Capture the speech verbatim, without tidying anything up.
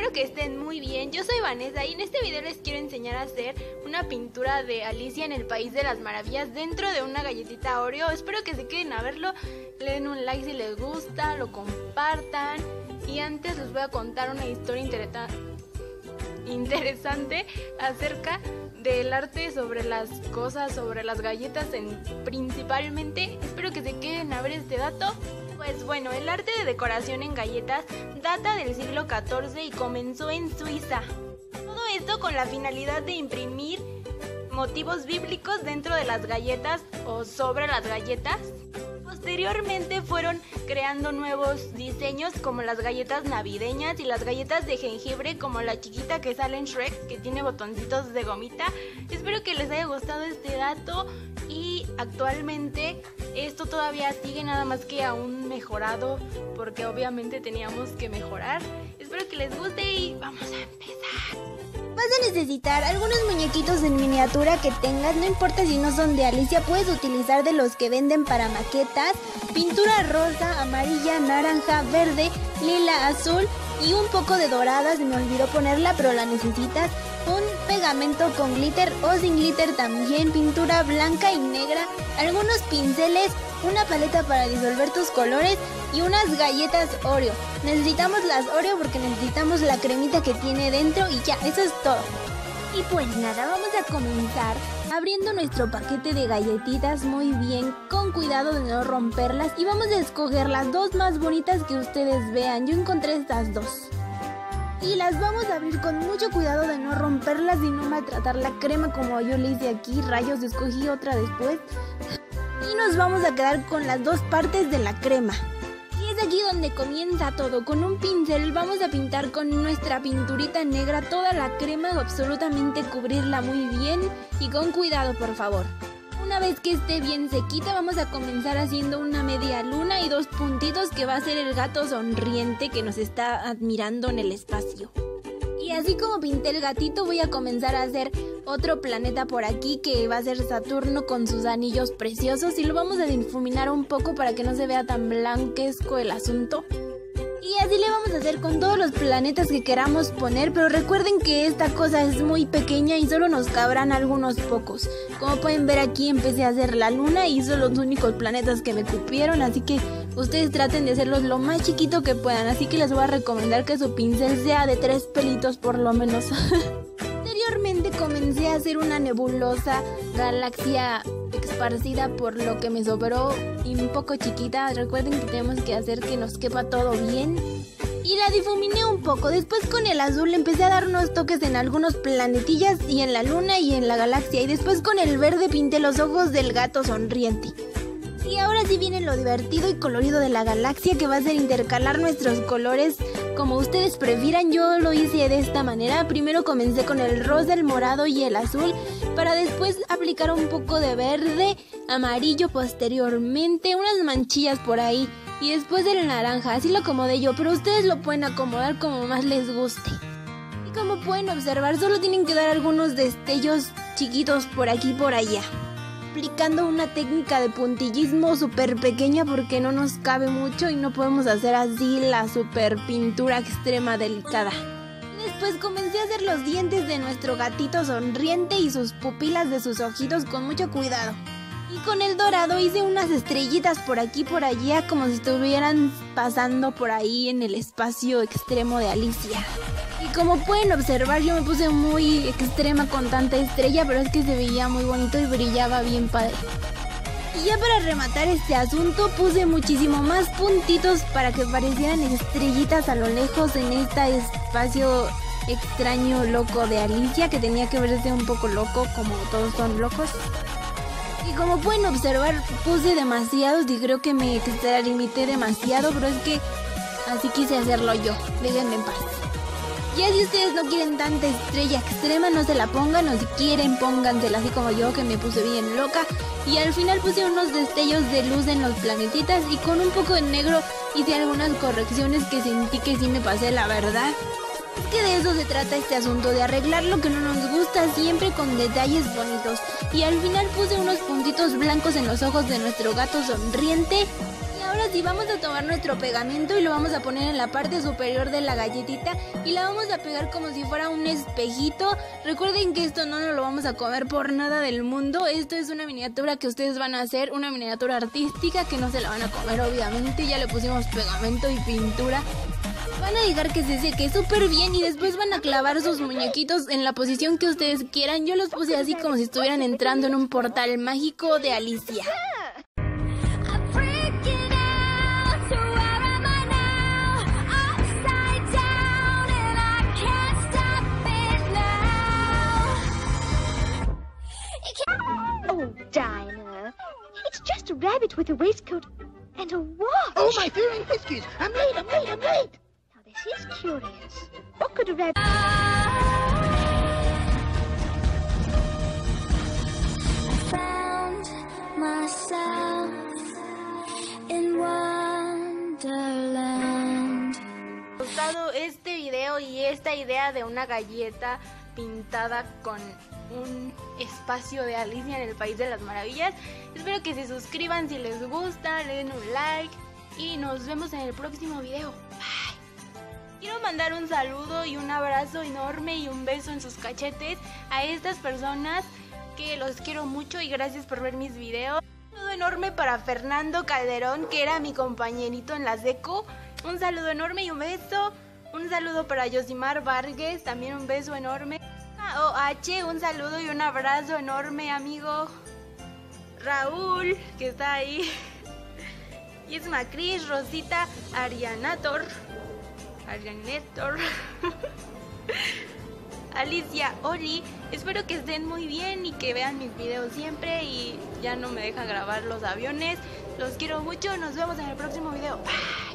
espero que estén muy bien. Yo soy Vanessa y en este video les quiero enseñar a hacer una pintura de Alicia en el País de las Maravillas dentro de una galletita Oreo. Espero que se queden a verlo, le den un like si les gusta, lo compartan. Y antes les voy a contar una historia interesa- interesante acerca del arte sobre las cosas, sobre las galletas en, principalmente. Espero que se queden a ver este dato. Pues bueno, el arte de decoración en galletas data del siglo catorce y comenzó en Suiza. Todo esto con la finalidad de imprimir motivos bíblicos dentro de las galletas o sobre las galletas. Posteriormente fueron creando nuevos diseños como las galletas navideñas y las galletas de jengibre como la chiquita que sale en Shrek, que tiene botoncitos de gomita. Espero que les haya gustado este dato y actualmente esto todavía sigue, nada más que aún mejorado porque obviamente teníamos que mejorar. Espero que les guste y vamos a empezar. Vas a necesitar algunos muñequitos en miniatura que tengas, no importa si no son de Alicia, puedes utilizar de los que venden para maquetas, pintura rosa, amarilla, naranja, verde, lila, azul y un poco de dorada, se me olvidó ponerla pero la necesitas, un pegamento con glitter o sin glitter también, pintura blanca y negra, algunos pinceles, una paleta para disolver tus colores y unas galletas Oreo. Necesitamos las Oreo porque necesitamos la cremita que tiene dentro y ya, eso es todo. Y pues nada, vamos a comenzar abriendo nuestro paquete de galletitas muy bien, con cuidado de no romperlas, y vamos a escoger las dos más bonitas que ustedes vean. Yo encontré estas dos. Y las vamos a abrir con mucho cuidado de no romperlas y no maltratar la crema como yo le hice aquí. Rayos, escogí otra después. Y nos vamos a quedar con las dos partes de la crema. Y es aquí donde comienza todo. Con un pincel vamos a pintar con nuestra pinturita negra toda la crema, absolutamente cubrirla muy bien y con cuidado, por favor. Una vez que esté bien sequita vamos a comenzar haciendo una media luna y dos puntitos que va a ser el gato sonriente que nos está admirando en el espacio. Y así como pinté el gatito, voy a comenzar a hacer otro planeta por aquí que va a ser Saturno con sus anillos preciosos y lo vamos a difuminar un poco para que no se vea tan blanquesco el asunto. Y así le vamos a hacer con todos los planetas que queramos poner, pero recuerden que esta cosa es muy pequeña y solo nos cabrán algunos pocos. Como pueden ver aquí empecé a hacer la luna y son los únicos planetas que me cupieron, así que ustedes traten de hacerlos lo más chiquito que puedan, así que les voy a recomendar que su pincel sea de tres pelitos por lo menos. Anteriormente comencé a hacer una nebulosa galaxia esparcida por lo que me sobró y un poco chiquita. Recuerden que tenemos que hacer que nos quepa todo bien. Y la difuminé un poco. Después con el azul empecé a dar unos toques en algunos planetillas y en la luna y en la galaxia. Y después con el verde pinté los ojos del gato sonriente. Y ahora sí viene lo divertido y colorido de la galaxia, que va a ser intercalar nuestros colores como ustedes prefieran. Yo lo hice de esta manera. Primero comencé con el rosa, el morado y el azul, para después aplicar un poco de verde, amarillo posteriormente, unas manchillas por ahí y después el naranja. Así lo acomodé yo, pero ustedes lo pueden acomodar como más les guste. Y como pueden observar, solo tienen que dar algunos destellos chiquitos por aquí y por allá, aplicando una técnica de puntillismo súper pequeña porque no nos cabe mucho y no podemos hacer así la super pintura extrema delicada. Después comencé a hacer los dientes de nuestro gatito sonriente y sus pupilas de sus ojitos con mucho cuidado. Y con el dorado hice unas estrellitas por aquí y por allá, como si estuvieran pasando por ahí en el espacio extremo de Alicia. Y como pueden observar, yo me puse muy extrema con tanta estrella, pero es que se veía muy bonito y brillaba bien padre. Y ya para rematar este asunto, puse muchísimo más puntitos para que parecieran estrellitas a lo lejos en este espacio extraño loco de Alicia, que tenía que verse un poco loco como todos son locos. Y como pueden observar, puse demasiados y creo que me extralimité demasiado, pero es que así quise hacerlo yo. Déjenme en paz. Ya si ustedes no quieren tanta estrella extrema, no se la pongan, o si quieren póngansela así como yo, que me puse bien loca. Y al final puse unos destellos de luz en los planetitas y con un poco de negro hice algunas correcciones que sentí que sí me pasé, la verdad. Es que de eso se trata este asunto, de arreglar lo que no nos gusta siempre con detalles bonitos. Y al final puse unos puntitos blancos en los ojos de nuestro gato sonriente. Y ahora sí vamos a tomar nuestro pegamento y lo vamos a poner en la parte superior de la galletita y la vamos a pegar como si fuera un espejito. Recuerden que esto no nos lo vamos a comer por nada del mundo. Esto es una miniatura que ustedes van a hacer, una miniatura artística que no se la van a comer obviamente. Ya le pusimos pegamento y pintura. Van a dejar que se seque súper bien y después van a clavar sus muñequitos en la posición que ustedes quieran. Yo los puse así como si estuvieran entrando en un portal mágico de Alicia. Oh, Dinah, it's just a rabbit with a waistcoat and a watch. Oh, my dear whiskies! I'm late, I'm late, I'm late! Now, this is curious. What could a rabbit... I found myself in Wonderland. Me ha gustado este video y esta idea de una galleta pintada con un espacio de Alicia en el País de las Maravillas. Espero que se suscriban si les gusta, le den un like y nos vemos en el próximo video. Bye. Quiero mandar un saludo y un abrazo enorme y un beso en sus cachetes a estas personas que los quiero mucho y gracias por ver mis videos. Un saludo enorme para Fernando Calderón, que era mi compañerito en la seco. Un saludo enorme y un beso. Un saludo para Yosimar Vargas, también un beso enorme. O H, un saludo y un abrazo enorme, amigo. Raúl, que está ahí. Isma Cris, Rosita, Arianator. Arianator. Alicia, Oli. Espero que estén muy bien y que vean mis videos siempre. Y ya no me dejan grabar los aviones. Los quiero mucho. Nos vemos en el próximo video. Bye.